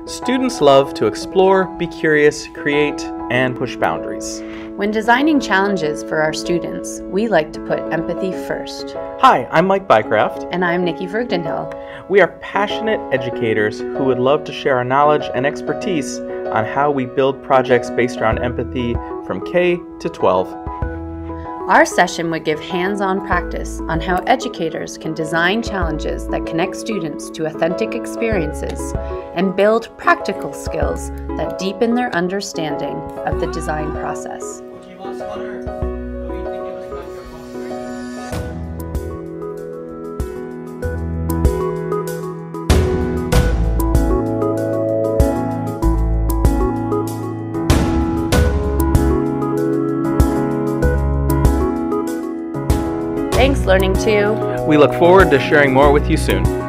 Students love to explore, be curious, create, and push boundaries. When designing challenges for our students, we like to put empathy first. Hi, I'm Mike Bycraft. And I'm Nikki Vrugdenhill. We are passionate educators who would love to share our knowledge and expertise on how we build projects based around empathy from K to 12. Our session would give hands-on practice on how educators can design challenges that connect students to authentic experiences and build practical skills that deepen their understanding of the design process. Thanks, Learning 2. We look forward to sharing more with you soon.